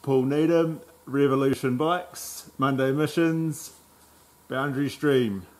Paul Needham, Revolution Bikes, Monday Missions, Boundary Stream.